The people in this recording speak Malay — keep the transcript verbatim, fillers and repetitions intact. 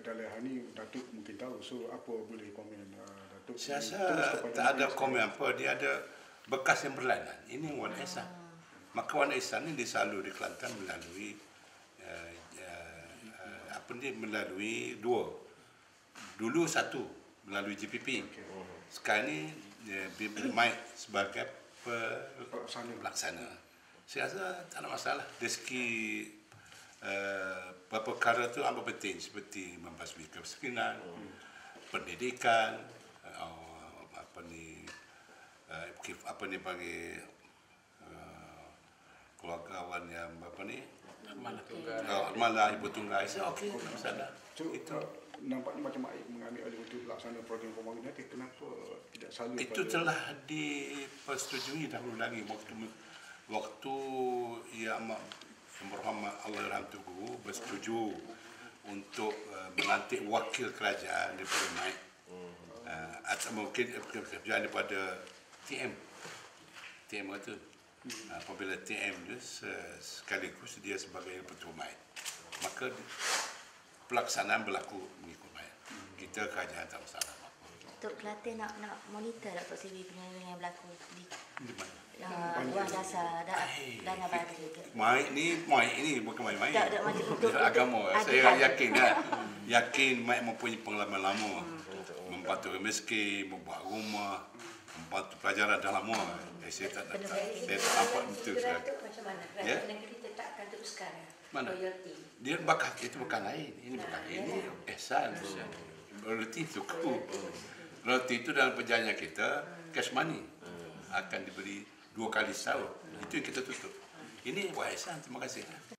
dalam hal ni Datuk mungkin tahu. So apa boleh komen uh, Datuk? Saya rasa tak ada komen apa. Dia ada bekas yang berlainan. Ini Wan Ehsan. Maka Wan Ehsan ini disalur di Kelantan melalui uh, uh, uh, apa ni melalui dua. Dulu satu melalui J P P. Sekarang ni uh, Mike sebagai pelaksana. pelaksana. Saya rasa tak ada masalah. Dari segi uh, beberapa perkara itu amat penting seperti membasmi kemiskinan, hmm. pendidikan, uh, apa ni, uh, apa ni panggil uh, keluargawan yang apa ni, malah tunggal, oh, malah ibu tunggal. Saya okey, tak masalah. Itu nampaknya macam Aib mengambil alih untuk laksana program pembangunan itu. Kenapa tidak selalu? Itu telah dipersetujui dahulu lagi waktu waktu yang Berhormat Allahyarham Tugu bersetuju untuk uh, melantik wakil kerajaan daripada Mike uh, atau mungkin kerajaan daripada T M T M itu uh, apabila T M itu sekaligus dia sebagai ketua Mike, maka pelaksanaan berlaku mengikut Mike. Kita kerajaan tak masalah. Untuk Kelantan nak nak monitor Datuk Seri penyelenggaraan yang berlaku di di mana? Uh, luar dasar da, dana bagi. Mai ni, mai ini bukan mai-mai. Tak ada macam untuk agama. Saya yakin kan. Yakin mai mempunyai pengalaman lama. Hmm. Membantu miskin, membuat rumah, membantu pelajaran dah lama. Eh, saya tak nak. Saya tak nampak betul sekali. Macam mana? Kerajaan ya? Negeri tetapkan teruskan. Mana? Royalty. Dia bakal itu bukan lain. Ini bukan nah, ini ihsan. Royalty itu ku. Royalty itu dalam perjanjian kita cash money akan diberi dua kali setahun. Itu yang kita tutup. Ini Wah Ehsan, terima kasih.